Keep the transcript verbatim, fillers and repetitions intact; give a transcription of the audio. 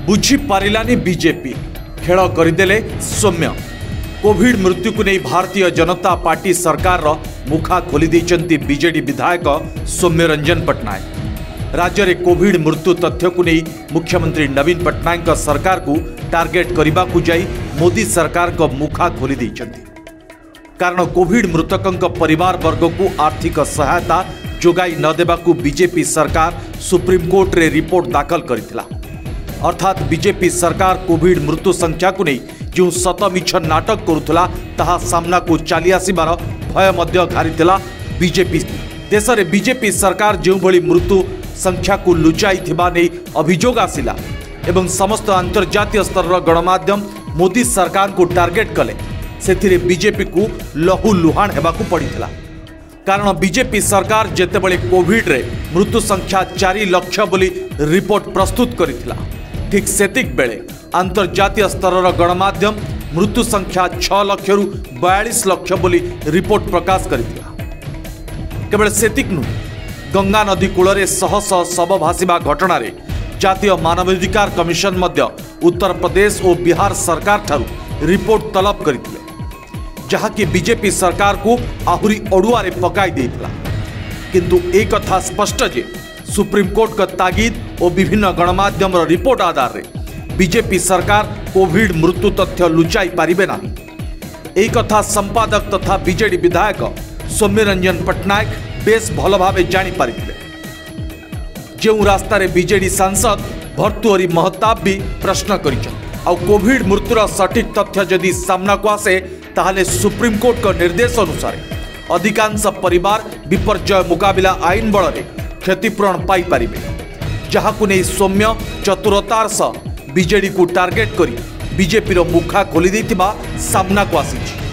बुझी पारिलानी बीजेपी खेल करदेले सौम्य। कोविड मृत्यु को नहीं भारतीय जनता पार्टी सरकार रो मुखा खोली देइचंती बीजेडी विधायक सौम्य रंजन पट्टनायक। राज्य में कोविड मृत्यु तथ्य को नहीं मुख्यमंत्री नवीन पट्टनायक सरकार को टार्गेट करने को जाई मोदी सरकार को मुखा खोली देइचंती। कारण कोविड मृतकों परिवार वर्ग को आर्थिक सहायता जोगाई न देबाकू बीजेपी सरकार सुप्रीम कोर्ट रे रिपोर्ट दाखल करिथिला। अर्थात बीजेपी सरकार कोविड मृत्यु संख्या को नहीं जो सतमिछ नाटक करुला ताहा सामना को चली आसबार भय मध्य घारीथिला बीजेपी। देश में बीजेपी सरकार जो भली मृत्यु संख्या को लुचाई थिबा नै अभियोग आसिला एवं समस्त अंतर्जातीय स्तर गणमाध्यम मोदी सरकार को टार्गेट कले से बीजेपी को लहू लुहाण हेबाकू पड़िथिला। कारण बीजेपी सरकार जेतेबेले कोविड रे मृत्यु संख्या चार लक्ष बोली रिपोर्ट प्रस्तुत करिथिला, ठीक सेतिक बेले अंतर्जातीय स्तर गणमाध्यम मृत्यु संख्या छह लक्ष रु बयालीस लक्ष बोली रिपोर्ट प्रकाश करिथिला। केवल सेतिक नु गंगा नदी कूल शह शह शव भाषिबा घटना रे जातीय मानवाधिकार कमिशन मध्य उत्तर प्रदेश और बिहार सरकार ठारू रिपोर्ट तलब करथिले, जहाँकि बीजेपी सरकार को आहुरी अड़ुआ पकाई देइथिला। किंतु एक कथा स्पष्ट जे सुप्रीम कोर्ट का तागिद और विभिन्न गणमाध्यम रिपोर्ट आधार रे बीजेपी सरकार कोविड मृत्यु तथ्य लुचाई पारिबे नाही। एक कथा संपादक तथा बीजेडी विधायक सौम्य रंजन पट्टनायक बेस भल भावे जानी पारिथिले। जो रास्ता रे बीजेडी सांसद भर्तृहरि महताब भी प्रश्न करिछन आ कोविड मृत्युर सठिक तथ्य जदि सामना को आसे ताहले सुप्रीम कोर्ट का निर्देश अनुसार अधिकांश परिवार विपर्यय मुकाबिला आईन बल में क्षतिपूरण पाई पारिबे, जहाकु नै सौम्य चतुरतार सह बीजेडी को टार्गेट करी बीजेपी रो मुखा खोली देथिबा सामना को आसी।